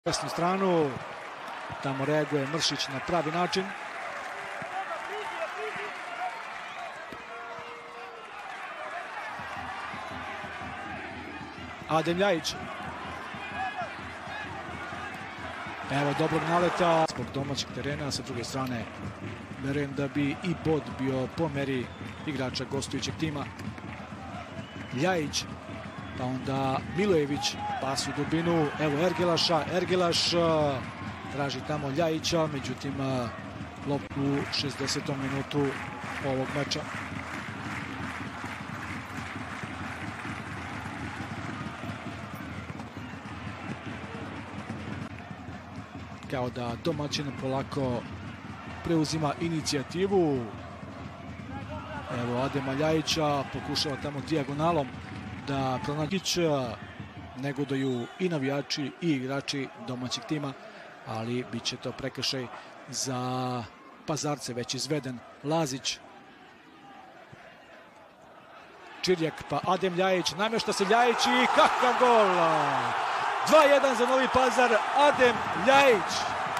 desnu stranu, tamo reaguje Mršić na pravi način. Adem Ljajić. Evo dobrog naleta zbog domaćeg terena, sa druge strane verujem da bi i bod bio po meri igrača gostujućeg tima. Ljajić, pa onda Milojević, pas u dubinu, evo Ergelaša, Ergelaš traži tamo Ljajića, međutim loptu u 60. minutu ovog meča. Kao da domaćin polako preuzima inicijativu. Evo Adema Ljajića, pokušava tamo dijagonalom da pronađić, negoduju i navijači i igrači domaćeg tima, ali bit će to prekršaj za Pazarce, već izveden. Lazić, Čirjak, pa Adem Ljajić, namješta se Ljajić i kakav gol! 2-1 za Novi Pazar, Adem Ljajić.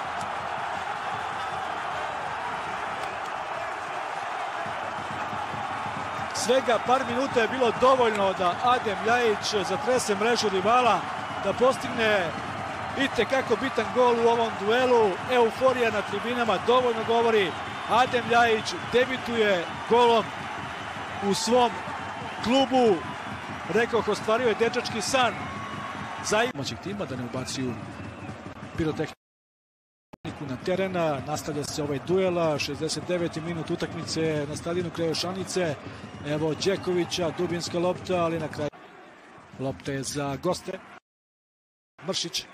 Svega par minuta je bilo dovoljno da Adem Ljajić zatrese mrežu rivala, da postigne itekako bitan gol u ovom duelu. Euforija na tribinama dovoljno govori. Adem Ljajić debituje golom u svom klubu. Rekoh, ostvario je dečački san za domaćeg tima da ne ubacuju pirotehniku na teren. Nastavlja se ovaj duel, 69. minut utakmice na stadionu kraj Jošanice. Evo Đekovića, dubinska lopta, ali na kraju lopta je za goste. Mršić,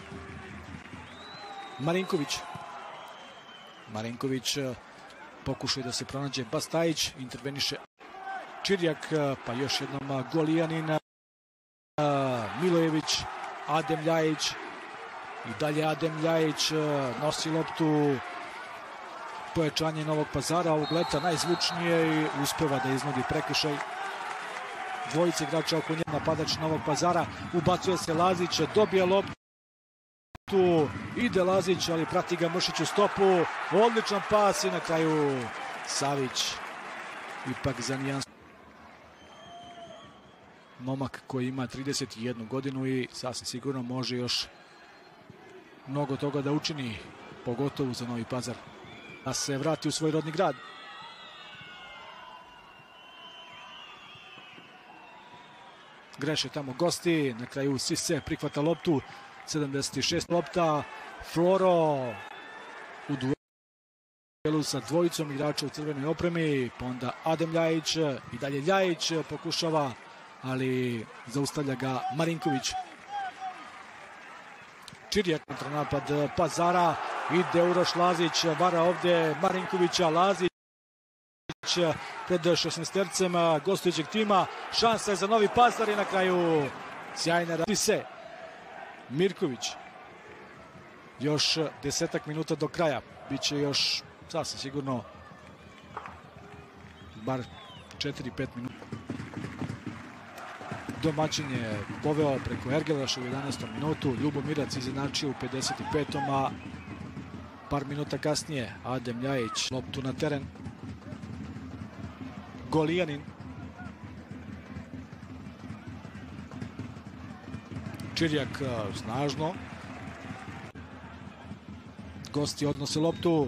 Marinković, Marinković pokušuje da se pronađe Bastajić, interveniše Čirjak, pa još jednom Golijanin, Milojević, Adem Ljajić, i dalje Adem Ljajić nosi loptu, pojačanje Novog Pazara ovog leta najzvučnije i uspeva da iznudi prekršaj. Dvojice igrača oko nje, napadač Novog Pazara, ubacuje se Lazić, dobije loptu, ide Lazić, ali prati ga Mršić u stopu, odličan pas i na kraju Savić ipak za nijansu. Momak koji ima 31 godinu i sasvim sigurno može još mnogo toga da učini, pogotovo za Novi Pazar, da se vrati u svoj rodni grad. Greše tamo gosti, na kraju Sise prihvata loptu, 76 lopta, Floro u duelu sa dvojicom igrača u crvenoj opremi, pa onda Adem Ljajić, i dalje Ljajić pokušava, ali zaustavlja ga Marinković. Čirjak, kontranapad Pazara, ide Uroš Lazić, vara ovde Marinkovića, Lazić pred 16-tercem gostujućeg tima, šansa je za Novi Pazar i na kraju sjajna se Mirković. Još 10 minuta do kraja, bit će još sasvim sigurno bar 4-5 minuta. Domaćin je poveo preko Ergelaša u 11. minutu, Ljubomirac izjednačio u 55. a par minuta kasnije Adem Ljajić loptu na teren. Golijanin, Čirjak snažno, gosti odnose loptu,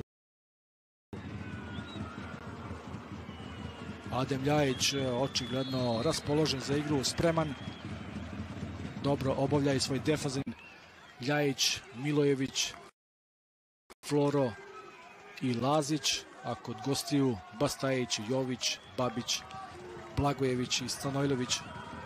Adem Ljajić očigledno raspoložen za igru, spreman, dobro obavlja i svoj defanzivni. Ljajić, Milojević, Floro i Lazić, a kod gostiju Bastajić, Jović, Babić, Blagojević i Stanojlović.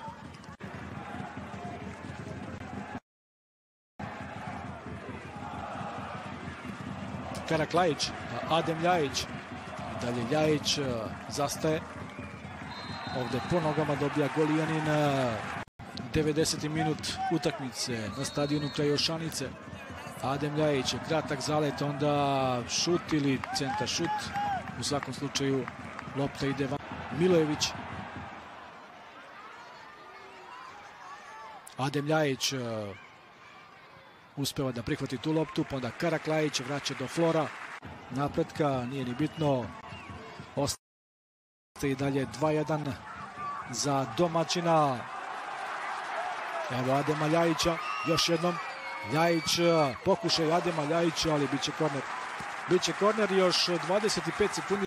Karaklajić, Adem Ljajić, dalje Ljajić zastaje, ovde po nogama dobija Golijanin. 90. minut utakmice na stadionu kraj Jošanice. Adem Ljajić, kratak zalet, onda šut ili centar šut, u svakom slučaju lopta ide van. Milojević, Adem Ljajić, uspeva da prihvati tu loptu, pa onda Karaklajić vraća do Flora. Napretka, nije ni bitno. Ostaje i dalje 2-1 za domaćina. Evo Adema Ljajića, još jednom. Ljajić, pokušaj Adema Ljajića, ali biće korner. Biće korner, još 25 sekundi.